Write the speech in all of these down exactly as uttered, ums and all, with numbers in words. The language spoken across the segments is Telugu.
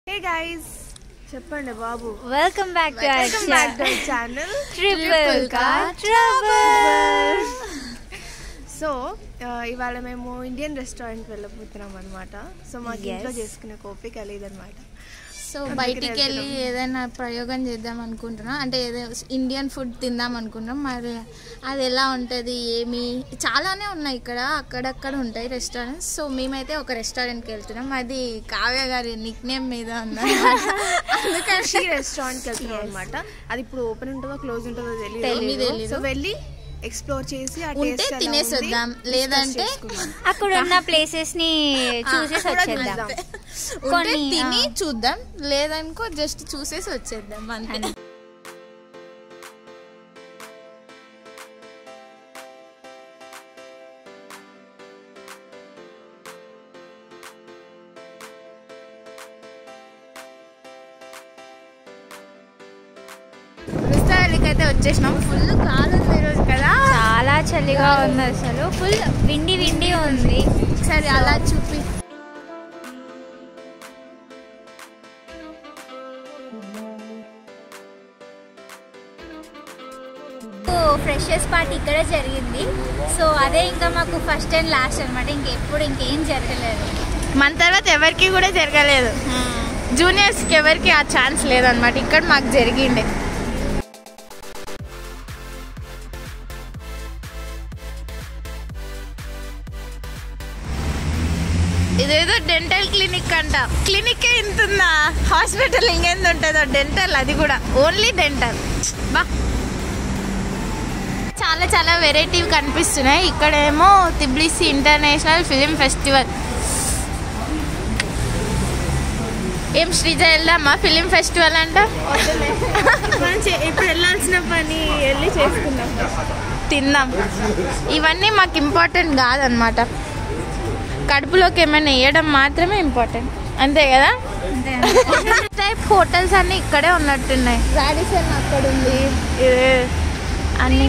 Hey guys, చెప్పండి బాబు. Welcome back to our Welcome back to our channel Triple Ka Trouble. So ఇవాళ మేము ఇండియన్ రెస్టారెంట్ వెళ్ళబోతున్నాం అనమాట. సో మాకు ఇంట్లో చేసుకునే కోపిక లేదనమాట. సో బయటికి వెళ్ళి ఏదైనా ప్రయోగం చేద్దాం అనుకుంటున్నాం, అంటే ఏదైనా ఇండియన్ ఫుడ్ తిందాం అనుకుంటున్నాం. మరి అది ఎలా ఉంటుంది, ఏమి చాలానే ఉన్నాయి ఇక్కడ, అక్కడక్కడ ఉంటాయి రెస్టారెంట్స్. సో మేమైతే ఒక రెస్టారెంట్కి వెళ్తున్నాం, అది కావ్య గారి నిక్ నేమ్ మీద ఉంది, అందుకని రెస్టారెంట్కి వెళ్తున్నాం అనమాట. అది ఇప్పుడు ఓపెన్ ఉంటుందో క్లోజ్ ఉంటుందో తెలియదు. సో వెళ్ళి ఎక్స్ప్లోర్ చేసి ఉంటే తినేసి వద్దాం, లేదంటే అక్కడ ఉన్న ప్లేసెస్ ని చూసేసి వచ్చేద్దాం. కొన్ని తిని చూద్దాం, లేదనుకో జస్ట్ చూసేసి వచ్చేద్దాం అంతే. అయితే వచ్చేసినాం. ఫుల్ గాలి ఉంది ఈరోజు కదా, చాలా చలిగా ఉంది, అసలు ఫుల్ విండి విండి ఉంది. సరే అలా చూపి. ఫ్రెషర్స్ పార్టీ ఇక్కడ జరిగింది. సో అదే ఇంకా మాకు ఫస్ట్ అండ్ లాస్ట్ అనమాట, ఇంకెప్పుడు ఇంకేం జరగలేదు. మన తర్వాత ఎవరికి కూడా జరగలేదు, జూనియర్స్కి ఎవరికి ఆ ఛాన్స్ లేదనమాట. ఇక్కడ మాకు జరిగిండే. ఇదేదో డెంటల్ క్లినిక్ అంట. క్లినిక్ ఇంత ఉందా, హాస్పిటల్ ఇంకేంది ఉంటుందో, డెంటల్, అది కూడా ఓన్లీ డెంటల్. బా చాలా చాలా వెరైటీ కనిపిస్తున్నాయి. ఇక్కడేమో తిబ్లిసి ఇంటర్నేషనల్ ఫిలిం ఫెస్టివల్. ఏం శ్రీజ వెళ్దామా ఫిలిం ఫెస్టివల్ అంట? ఇప్పుడు వెళ్ళాల్సిన పని వెళ్ళి చేసుకుందాం, తిందాం. ఇవన్నీ మాకు ఇంపార్టెంట్ కాదనమాట, కడుపులోకి ఏమైనా వేయడం మాత్రమే ఇంపార్టెంట్, అంతే కదా. టైప్ హోటల్స్ అన్నీ ఇక్కడే ఉన్నట్టున్నాయి. రాడిసన్ అక్కడ ఉంది, అన్ని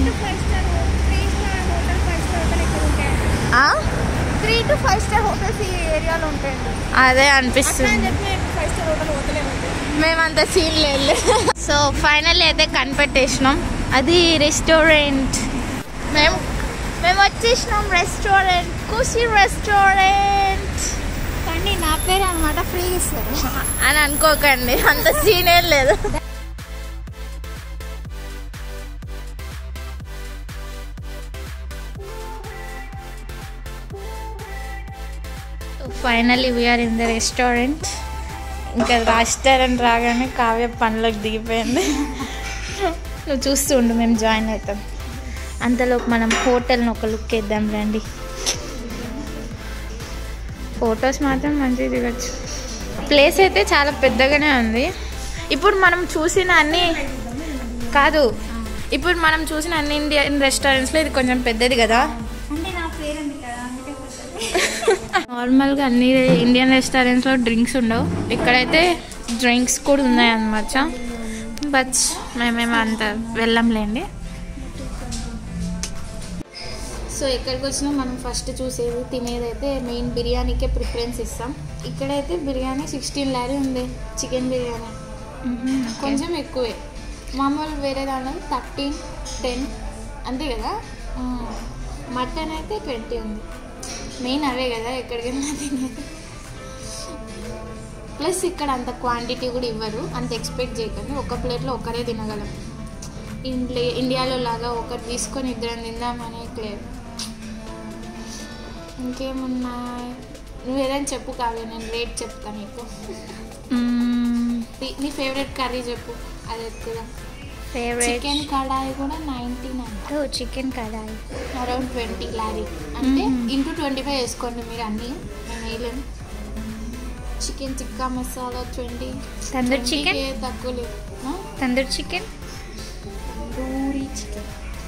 three to five star hotels ఈ ఏరియాలో ఉంటాయండి. అదే అనిపిస్తుంది, మేమంత సీన్ లేదు. సో ఫైనల్ అయితే కనిపెట్టేసినాం, అది రెస్టారెంట్. మేము మేము వచ్చేసినాం రెస్టారెంట్, ఖుషి రెస్టారెంట్. కానీ నా పేరు అనమాట, ఫ్రీ ఇస్తారు అని అనుకోకండి, అంత సీన్ ఏం లేదు. Finally we're in the restaurant. ఇంకా రెస్టారెంట్ రాగానే కావ్య పనులకు దిగిపోయింది. నువ్వు చూస్తూ ఉండు, మేము జాయిన్ అవుతాం. అంతలోపు మనం హోటల్ని ఒక లుక్ వేద్దాం రండి. ఫొటోస్ మాత్రం మంచిగా దిగచ్చు. ప్లేస్ అయితే చాలా పెద్దగానే ఉంది. ఇప్పుడు మనం చూసిన అన్ని కాదు, ఇప్పుడు మనం చూసిన అన్ని ఇండియన్ రెస్టారెంట్స్లో ఇది కొంచెం పెద్దది కదా. నార్మల్గా అన్ని ఇండియన్ రెస్టారెంట్స్లో డ్రింక్స్ ఉండవు, ఇక్కడైతే డ్రింక్స్ కూడా ఉన్నాయన్నమాట. బట్ మేమేమో అంత వెళ్ళంలేండి. సో ఎక్కడికి వచ్చినా మనం ఫస్ట్ చూసేది తినేదైతే మెయిన్ బిర్యానీకే ప్రిఫరెన్స్ ఇస్తాం. ఇక్కడైతే బిర్యానీ సిక్స్టీన్ లారీ ఉంది, చికెన్ బిర్యానీ కొంచెం ఎక్కువే. మామూలు వేరే దాంట్లో థర్టీన్ టెన్ అంతే కదా. మటన్ అయితే ట్వంటీ ఉంది. మెయిన్ అవే కదా ఎక్కడికైనా తినేది. ప్లస్ ఇక్కడ అంత క్వాంటిటీ కూడా ఇవ్వరు, అంత ఎక్స్పెక్ట్ చేయకండి. ఒక ప్లేట్లో ఒకరే తినగలం. ఇంట్లో ఇండియాలో లాగా ఒకటి తీసుకొని ఇద్దరం తిందామనే లేదు. ఇంకేమున్నాయి, నువ్వు ఏదైనా చెప్పు కావాలి, నేను రేట్ చెప్తాను నీకు. నీ ఫేవరెట్ కర్రీ చెప్పు, అది ఎక్కువ. ఫేవరెట్ చికెన్ కడాయి కూడా ninety nine. Chicken kadai around twenty లారీ, అంటే ఇంటూ ట్వంటీ ఫైవ్ వేసుకోండి మీరు అన్నీ, నేను వేయలేను. Chicken tikka masala twenty. Tandoori chicken తక్కువ లేదు. తందూరి చికెన్ తందూరి చికెన్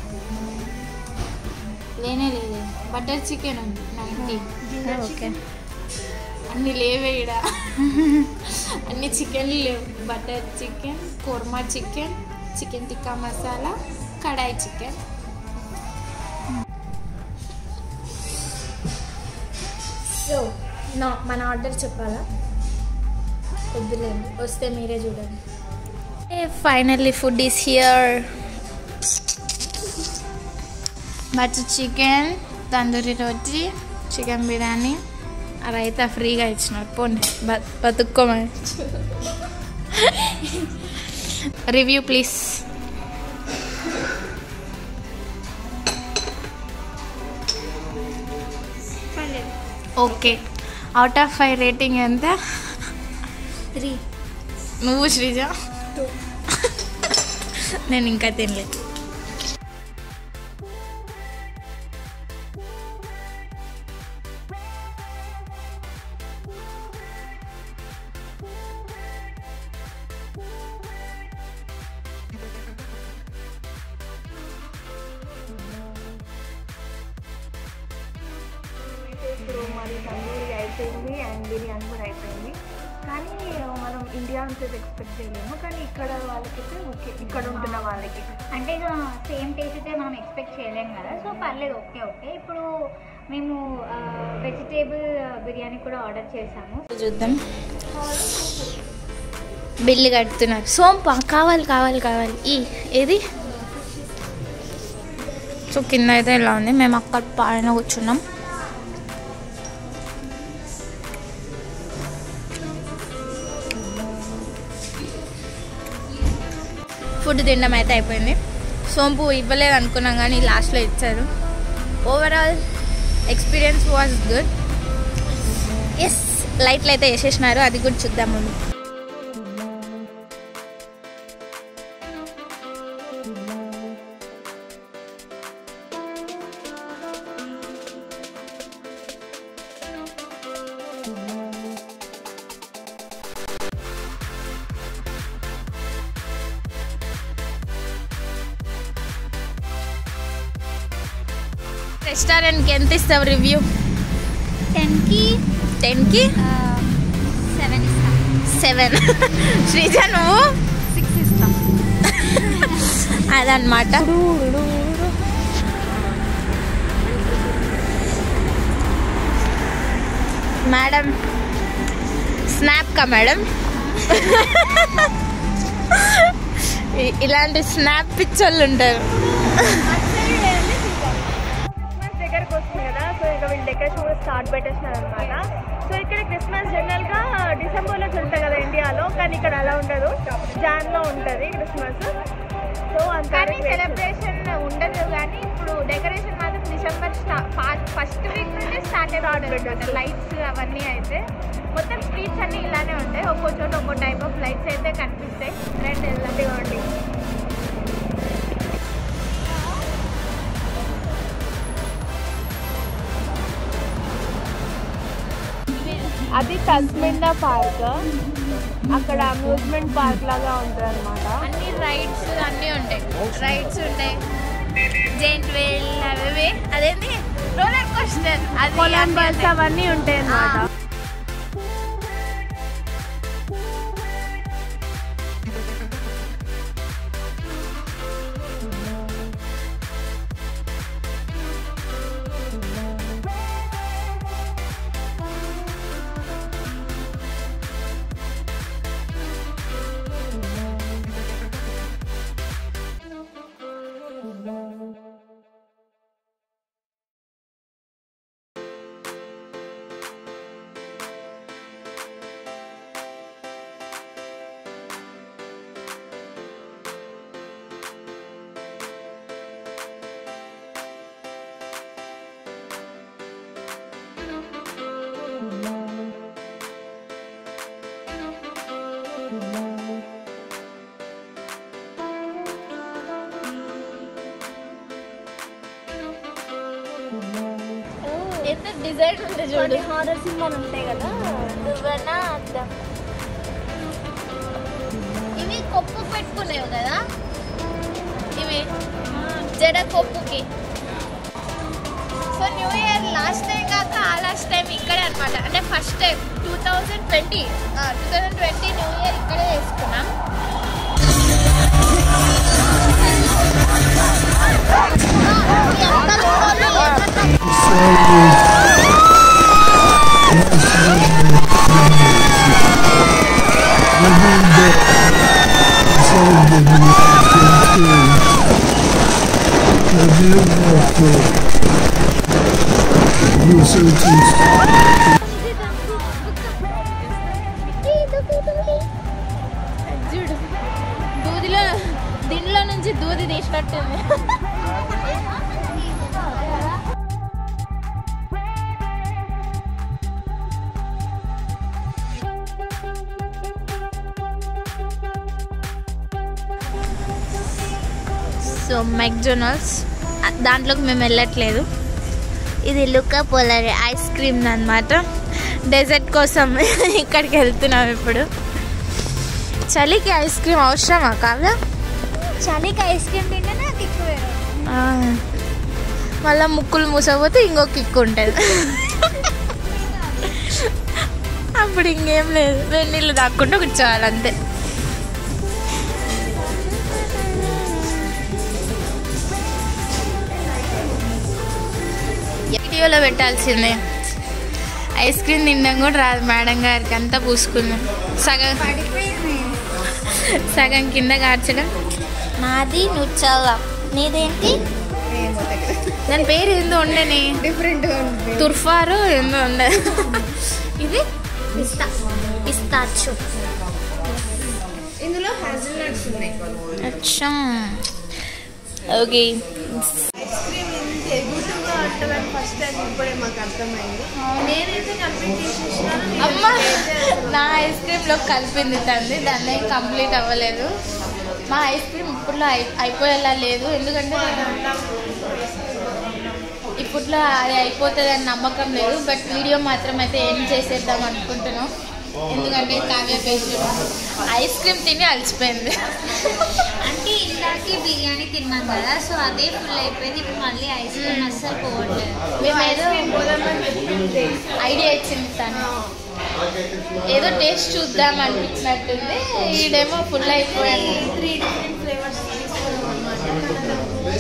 లేనే లేదు. బటర్ చికెన్ ఉంది నైంటీ. ఓకే, అన్ని లేవే ఇక్కడ, అన్ని చికెన్లు లేవు. Butter chicken, korma chicken, chicken tikka masala, kadai chicken. So నా మన ఆర్డర్ చెప్పాలా? వద్దులేండి, వస్తే మీరే చూడండి. Finally food is here. Butter chicken, tandoori roti, chicken biryani, raita ఫ్రీగా ఇచ్చినారు. పోండి బ బతుక్కోమని. Review please. Okay, out of five rating ఎంత? త్రీ. నువ్వు శ్రీజ? నేను ఇంకా తినలేదు. ఇప్పుడు మరి తందూరి అయిపోయింది అండ్ బిర్యానీ కూడా అయిపోయింది. కానీ మనం ఇండియా నుంచి ఎక్స్పెక్ట్ చేయలేము, కానీ ఇక్కడ వాళ్ళకైతే ఓకే, ఇక్కడ ఉంటున్న వాళ్ళకి అంటే ఇక సేమ్ టేస్ట్ అయితే మనం ఎక్స్పెక్ట్ చేయలేము కదా, సో పర్లేదు. ఓకే ఓకే ఇప్పుడు మేము వెజిటేబుల్ బిర్యానీ కూడా ఆర్డర్ చేసాము. చూద్దాం. బిల్లు కడుతున్నారు. సోంపా కావాలి కావాలి కావాలి. ఈ ఏది? సో కింద అయితే ఇలా ఉంది, మేము అక్కడ పైన కూర్చున్నాం. ఫుడ్ తినడం అయితే అయిపోయింది. సోంపు ఇవ్వలేదు అనుకున్నాం కానీ లాస్ట్లో ఇచ్చారు. Overall experience was good. Yes, లైట్లు అయితే వేసేసినారు, అది కూడా చూద్దాం ముందు. రెస్టారెంట్కి ఎంత ఇస్తావు రివ్యూ? టెన్కి టెన్కి సెవెన్ ఇస్తాం. సెవెన్. శ్రీజ నువ్వు? సిక్స్ ఇస్తాం. అదనమాట. మేడం స్నాప్ కా మేడం? ఇలాంటి స్నాప్ పిక్చర్లు ఉంటారు. దగ్గరకు వస్తుంది కదా, సో ఇక వీళ్ళు డెకరేషన్ కూడా స్టార్ట్ పెట్టేసినారు అనమాట. సో ఇక్కడ క్రిస్మస్ జనరల్గా డిసెంబర్లో ఉంటుంది కదా ఇండియాలో, కానీ ఇక్కడ అలా ఉండదు, జాన్లో ఉంటుంది క్రిస్మస్. సో కానీ సెలబ్రేషన్ ఉండదు, కానీ ఇప్పుడు డెకరేషన్ మాత్రం డిసెంబర్ ఫస్ట్ వీక్ నుండి స్టార్ట్ అయిపోతుంది. లైట్స్ అవన్నీ అయితే మొత్తం స్ట్రీట్స్ అన్నీ ఇలానే ఉంటాయి. ఒక్కో చోట ఒక్కో టైప్ ఆఫ్ లైట్స్ అయితే కనిపిస్తాయి. రెండు వెళ్ళండి. అది తస్మిండా పార్క్, అక్కడ అమ్యూజ్మెంట్ పార్క్ లాగా ఉంటుంది అనమాట. అన్ని రైడ్స్ అన్నీ ఉంటాయి. రైడ్స్ ఉంటాయి, జెయింట్ వీల్ అవి, అదేంటి రోలర్ కోస్టర్, అది కొలంబస్ అవన్నీ ఉంటాయి అన్నమాట. ఎంత డిజైన్ ఉంది చూడు. హారర్ సినిమాలు ఉంటాయి కదా, నువ్వన్నా అర్థం. ఇవి కొప్పు పెట్టుకునేవి కదా, ఇవి జడ కొప్పుకి. So new year last time కాక ఆ లాస్ట్ టైం ఇక్కడే అనమాట. అంటే first time two thousand twenty two thousand twenty new year ఇక్కడే చేసుకున్నాం. చూడు దూదిలో దీనిలో నుంచి దూది తీసినట్టుంది. సో మెక్డొనాల్డ్స్ దాంట్లోకి మేము వెళ్ళట్లేదు. ఇది లుకా పోలర్ ఐస్ క్రీమ్ అన్నమాట. డెజర్ట్ కోసం ఇక్కడికి వెళ్తున్నాం ఇప్పుడు. చలికి ఐస్ క్రీమ్ అవసరమా కావ్య? చలికి ఐస్ క్రీమ్ తింటే నాకు ఎక్కువే. మళ్ళీ ముక్కులు మూసపోతే ఇంకో కిక్ ఉంటుంది. అప్పుడు ఇంకేం లేదు, వేడి నీళ్ళు తాక్కుంటూ కూర్చోవాలి అంతే. వీడియోలో పెట్టాల్సిందే. ఐస్ క్రీమ్ తినడం కూడా రాదు మేడం గారికి, అంతా పూసుకున్నాం. సగం సగం కింద కార్చడం. నాది నుచ్చల్లా, నీదేంటి? దాని పేరు ఏందో ఉండని, డిఫరెంట్ తుర్ఫారు ఏందో ఉండే. ఇది పిస్తా పిస్తాచు. ఇందులో హ్యాజిల్నట్స్ ఉన్నాయి. అచ్చా ఓకే. ఐస్ క్రీమ్ ఇంత ఎగురుగా ఉంటుందని ఫస్ట్ టైం ఇప్పుడే మాకు అర్థమైంది. నేనైతే కంప్లీట్ చేసేసినాను. అమ్మ నా ఐస్ క్రీమ్లో కలిపింది తండ్రి, దాన్ని కంప్లీట్ అవ్వలేదు. మా ఐస్ క్రీమ్ ఇప్పుడులో అయి అయిపోయేలా లేదు, ఎందుకంటే ఇప్పట్లో అది అయిపోతుంది అని నమ్మకం లేదు. బట్ వీడియో మాత్రం అయితే ఏం చేసేద్దాం అనుకుంటున్నాం, ఎందుకంటే కావ్య పేషెంట్ ఐస్ క్రీమ్ తిని అలసిపోయింది. అంటే ఇందాకే బిర్యానీ తిన్నాం కదా, సో అదే ఫుల్ అయిపోయింది. ఇప్పుడు మళ్ళీ ఐస్ క్రీమ్ అస్సలు పోవట్లేదు. మేము ఏదో ఐడియా ఇచ్చింది తను, ఏదో టేస్ట్ చూద్దాం అనిపించినట్టుంది. ఈడేమో ఫుల్ అయిపోయాడు. త్రీ డిఫరెంట్ ఫ్లేవర్స్ తీసుకున్నాం అన్నమాట.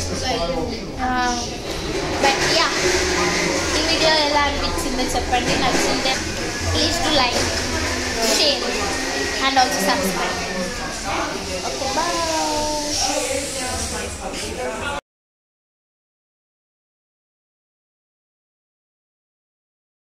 బట్ యా, ఈ వీడియో ఎలా అనిపించిందో చెప్పండి. నచ్చింటే please to like, share and also subscribe. Okay bye.